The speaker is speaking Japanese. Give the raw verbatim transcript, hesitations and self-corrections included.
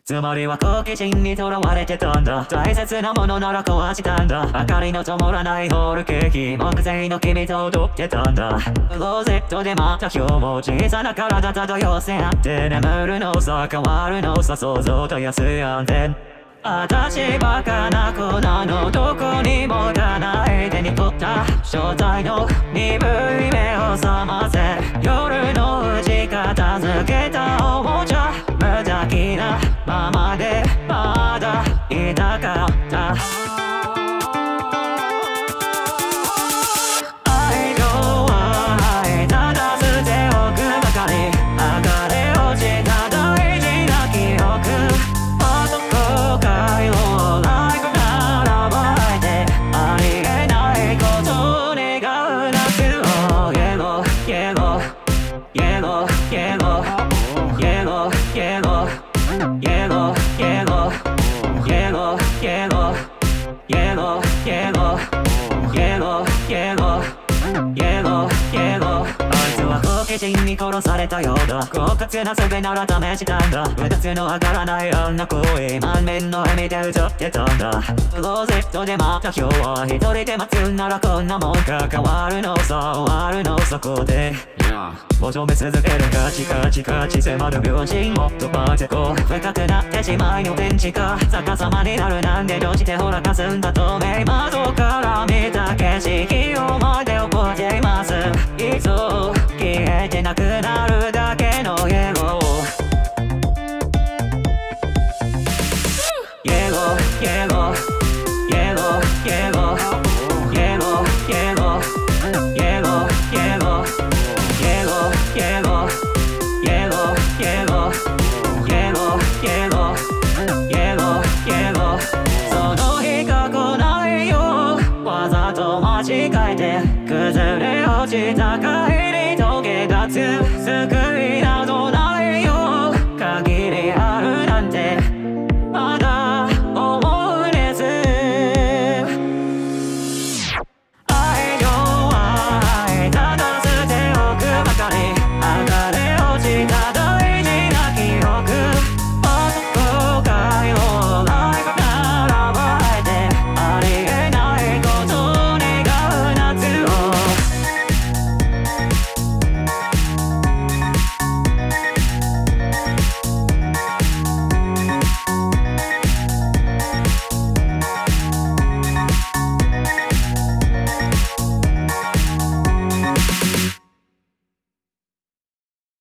つまりは好奇心にとらわれてたんだ。大切なものなら壊したんだ。明かりの灯らないホールケーキ、木製の君と踊ってたんだ。クローゼットでまた今日も小さな体漂わせ合って眠るのさ変わるのさ想像と安い暗転。あたしバカな子なのどこにも行かない手に取った正体の鈍い目を覚ませ夜のうち片付けたおもちゃ無邪気なままでまだいたかった愛情は愛ただ捨ておくばかり剥がれ落ちた大事な記憶後悔をなくならばえてありえないことを願う夏をイエゴイエゴイエゴイエゴイエゴイエゴイエゴイエゴイエゴイエゴイエゴイエゴイエゴイエゴイエゴイエゴあいつは好奇心に殺されたようだ狡猾な術なら試したんだうだつの上がらないあんな声満面の笑みで歌ってたんだクローゼットでまた今日は一人で待つならこんなもんか変わるのさ終わるのそこで求め続けるカチカチカチ迫る秒針もっとパーテコ深くなってしまいのベンチか逆さまになるなんでどうしてほらかすんだ透明窓から見た景色をまで覚えていますいつ消えてなくなるだけのエゴエゴエゴエゴエゴエゴエゴエゴエゴエゴエゴエゴエゴエゴエゴエゴエゴその日が来ないよわざと間違えて崩れ落ちた帰りトゲがつ救いな